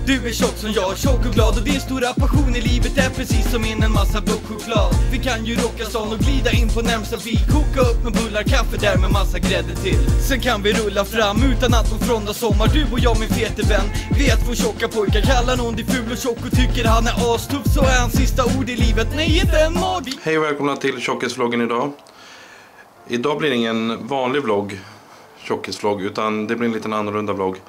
Du är tjock som jag, tjock och glad. Och din stora passion i livet är precis som in en massa blockchoklad. Vi kan ju rocka stan och glida in på närmsta bil. Koka upp med bullar, kaffe där med massa grädde till. Sen kan vi rulla fram utan att få fronda sommar. Du och jag min fete vän, vet vår tjocka pojkar. Kallar någon dig ful och tjock och tycker han är astuff. Så är hans sista ord i livet, nej inte en magi. Hej och välkomna till Tjockisvloggen idag. Idag blir det ingen vanlig vlogg, tjockisvlogg, utan det blir en liten annorlunda vlogg.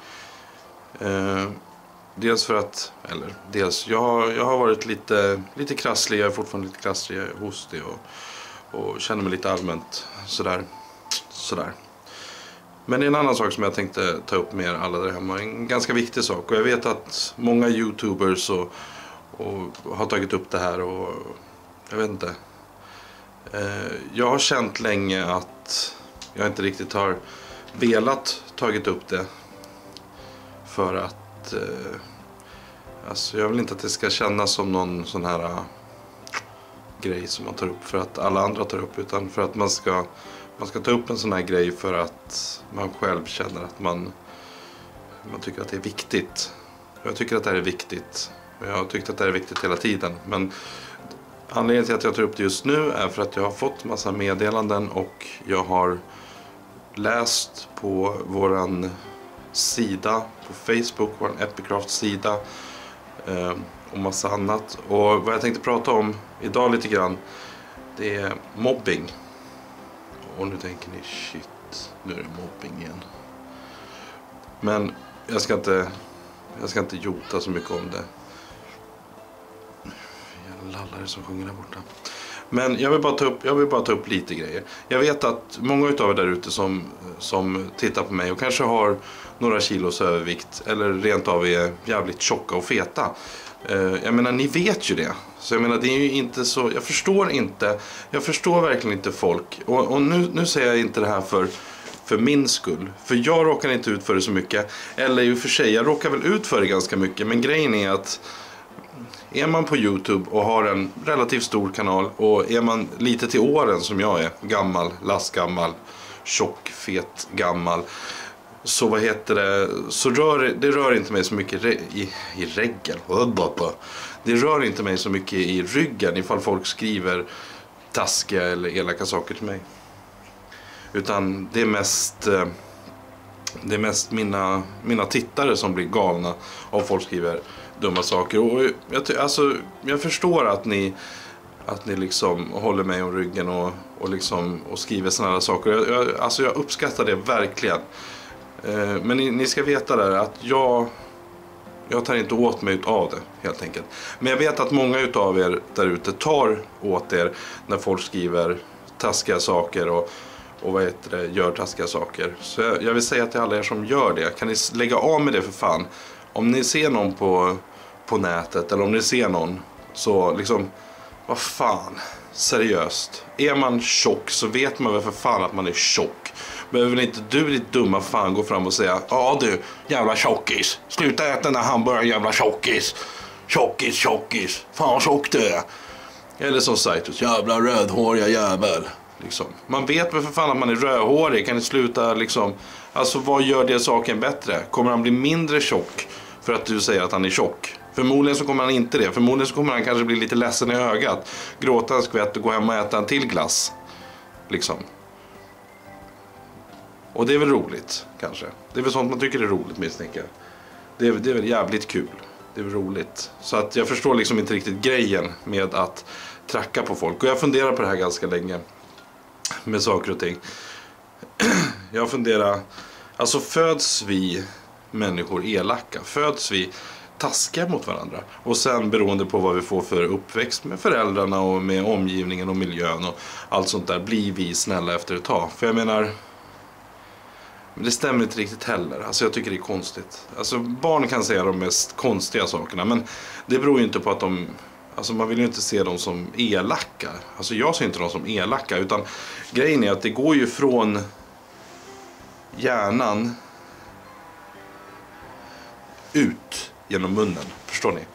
Dels för att, jag har varit lite krasslig, jag är fortfarande lite krasslig, jag är hostig och känner mig lite allmänt sådär. Men det är en annan sak som jag tänkte ta upp med er alla där hemma, en ganska viktig sak. Och jag vet att många YouTubers och har tagit upp det här och jag vet inte. Jag har känt länge att jag inte riktigt har velat tagit upp det. För att alltså jag vill inte att det ska kännas som någon sån här grej som man tar upp för att alla andra tar upp, utan för att man ska ta upp en sån här grej för att man själv känner att man tycker att det är viktigt. Jag tycker att det här är viktigt. Jag har tyckt att det här är viktigt hela tiden. Men anledningen till att jag tar upp det just nu är för att jag har fått massa meddelanden och jag har läst på våran sida på Facebook, vår Epicraft-sida och massa annat. Och vad jag tänkte prata om idag lite grann, det är mobbing. Och nu tänker ni, shit, nu är det mobbing igen. Men jag ska inte jota så mycket om det. Lallare som sjunger där borta. Men jag vill bara ta upp lite grejer. Jag vet att många utav er där ute som tittar på mig och kanske har några kilos övervikt eller rent av är jävligt tjocka och feta. Jag menar, ni vet ju det. Så jag menar, det är ju inte så, jag förstår verkligen inte folk. Och nu säger jag inte det här för min skull. För jag råkar inte ut för det så mycket. Eller i och för sig, jag råkar väl ut för det ganska mycket. Men grejen är att är man på YouTube och har en relativt stor kanal och är man lite till åren som jag är, lastgammal, tjock, fet, gammal, så så rör inte mig så mycket i reggen. Det rör inte mig så mycket i ryggen ifall folk skriver taskiga eller elaka saker till mig. Utan det är mest mina tittare som blir galna av folk skriver dumma saker. Och jag förstår att ni liksom håller mig om ryggen och skriver såna här saker. Jag uppskattar det verkligen. Men ni ska veta där att jag tar inte åt mig av det, helt enkelt. Men jag vet att många utav er där ute tar åt er när folk skriver taskiga saker och gör taskiga saker. Så jag vill säga till alla er som gör det, kan ni lägga av med det för fan. Om ni ser någon på nätet eller om ni ser någon, så liksom, vad fan, seriöst. Är man tjock så vet man väl för fan att man är tjock. Behöver väl inte du, ditt dumma fan, gå fram och säga: ja du, jävla tjockis, sluta äta den där hamburgaren, jävla tjockis. Tjockis, fan vad tjock du är. Eller som Saitus, jävla rödhåriga jävel. Liksom. Man vet väl för fan att man är rödhårig. Kan ni sluta liksom, alltså vad gör det saken bättre? Kommer han bli mindre tjock för att du säger att han är tjock? Förmodligen så kommer han inte det. Förmodligen så kommer han kanske bli lite ledsen i ögat, gråta en skvätt och gå hem och äta en till glass. Liksom. Och det är väl roligt, kanske. Det är väl sånt man tycker är roligt, misstänker jag. Det är väl jävligt kul. Det är väl roligt. Så att jag förstår liksom inte riktigt grejen med att tracka på folk. Och jag funderar på det här ganska länge. Med saker och ting. Jag funderar, alltså föds vi människor elaka? Föds vi taskiga mot varandra? Och sen beroende på vad vi får för uppväxt med föräldrarna och med omgivningen och miljön och allt sånt där, blir vi snälla efter ett tag? För jag menar, det stämmer inte riktigt heller. Alltså jag tycker det är konstigt. Alltså barn kan säga de mest konstiga sakerna, men det beror ju inte på att alltså man vill ju inte se dem som elaka. Alltså jag ser inte dem som elaka, utan grejen är att det går ju från hjärnan ut genom munnen, förstår ni?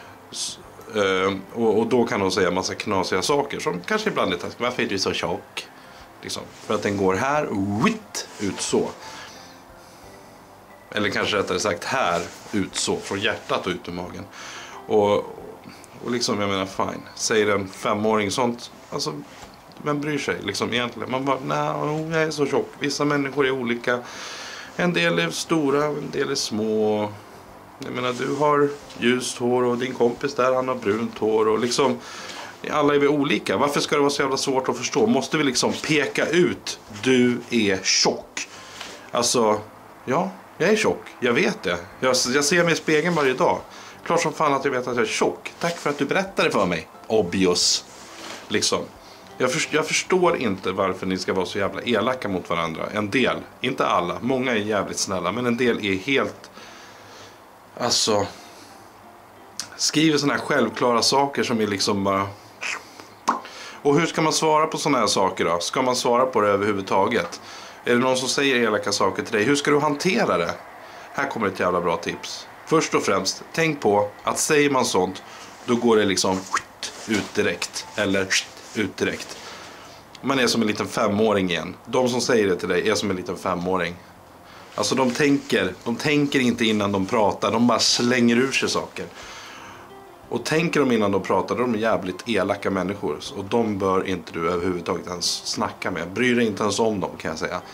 Och då kan de säga massa knasiga saker som kanske ibland är taskigt. Varför är du så tjock? Liksom. För att den går här ut så. Eller kanske rättare sagt här ut så, från hjärtat och ut ur magen. Och liksom, jag menar, fine. Säger en 5-åring sånt, alltså, vem bryr sig liksom egentligen? Man bara, nej, jag är så tjock. Vissa människor är olika. En del är stora, en del är små. Jag menar, du har ljust hår och din kompis där, han har brunt hår. Och liksom, alla är vi olika. Varför ska det vara så jävla svårt att förstå? Måste vi liksom peka ut, du är tjock? Alltså, ja, jag är tjock. Jag vet det. Jag ser mig i spegeln varje dag. Klart som fan att jag vet att jag är tjock. Tack för att du berättade för mig. Obvious. Liksom. Jag förstår inte varför ni ska vara så jävla elaka mot varandra. En del, inte alla. Många är jävligt snälla, men en del är helt... Alltså... Skriver såna här självklara saker som är liksom bara... Och hur ska man svara på såna här saker då? Ska man svara på det överhuvudtaget? Är det någon som säger elaka saker till dig? Hur ska du hantera det? Här kommer ett jävla bra tips. Först och främst, tänk på att säger man sånt, då går det liksom ut direkt. Eller ut direkt. Man är som en liten 5-åring igen. De som säger det till dig är som en liten 5-åring. Alltså de tänker inte innan de pratar. De bara slänger ur sig saker. Och tänker de innan de pratar, då är de jävligt elaka människor. Och de bör inte du överhuvudtaget ens snacka med. Bryr dig inte ens om dem, kan jag säga.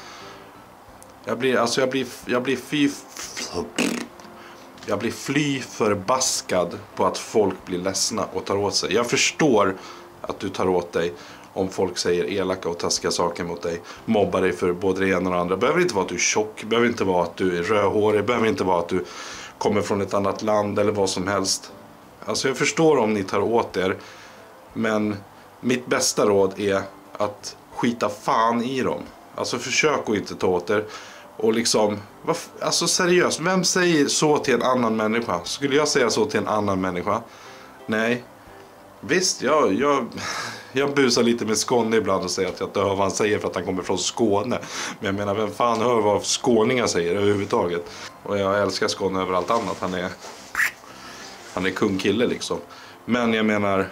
Jag blir fly förbaskad på att folk blir ledsna och tar åt sig. Jag förstår att du tar åt dig om folk säger elaka och taskiga saker mot dig. Mobbar dig för både det ena och det andra. Behöver inte vara att du är tjock. Behöver inte vara att du är rödhårig. Behöver inte vara att du kommer från ett annat land eller vad som helst. Alltså jag förstår om ni tar åt er. Men mitt bästa råd är att skita fan i dem. Alltså försök att inte ta åt er. Och liksom, alltså seriöst, vem säger så till en annan människa? Skulle jag säga så till en annan människa? Nej. Visst, jag busar lite med Skåne ibland och säger att jag inte hör vad han säger för att han kommer från Skåne. Men jag menar, vem fan hör vad skåningar säger överhuvudtaget? Och jag älskar Skåne över allt annat. Han är kungkille liksom. Men jag menar,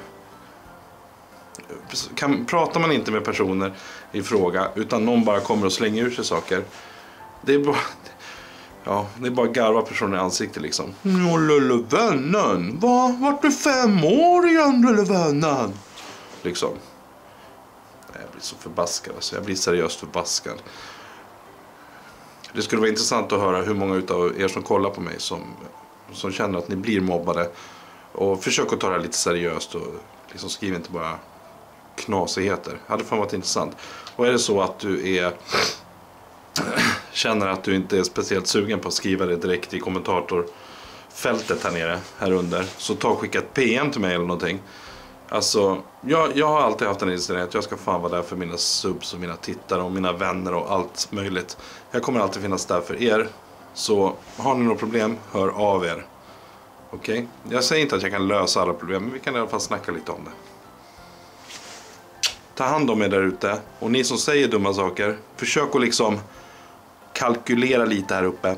pratar man inte med personer i fråga utan någon bara kommer och slänger ur sig saker. Det är bara garva personer i ansiktet liksom. Ja, lille vännen. Vart du 5 år igen, lille vännen? Liksom. Jag blir så förbaskad. Alltså. Jag blir seriöst förbaskad. Det skulle vara intressant att höra hur många utav er som kollar på mig som känner att ni blir mobbade. Och försök att ta det här lite seriöst och liksom skriv inte bara knasigheter. Det hade fan varit intressant. Och är det så att du känner att du inte är speciellt sugen på att skriva det direkt i kommentatorfältet här under, så ta och skicka ett PM till mig eller någonting. Alltså, jag har alltid haft en inställning att jag ska fan vara där för mina subs och mina tittare och mina vänner och allt möjligt. Jag kommer alltid finnas där för er. Så har ni några problem, hör av er. Okej? Jag säger inte att jag kan lösa alla problem, men vi kan i alla fall snacka lite om det. Ta hand om er där ute. Och ni som säger dumma saker, försök att liksom kalkylera lite här uppe.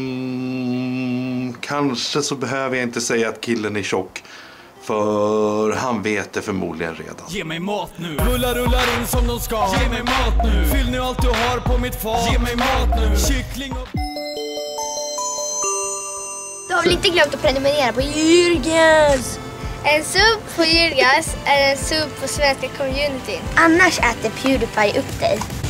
Kanske så behöver jag inte säga att killen är tjock. För han vet det förmodligen redan. Ge mig mat nu. Bullar rullar in som de ska. Ge mig mat nu. Fyll nu allt du har på mitt fat. Ge mig mat nu. Kyckling och... Du har väl inte glömt att prenumerera på Jürgens? En sub på Jürgens är en sub på svenska communityn. Annars äter PewDiePie upp dig.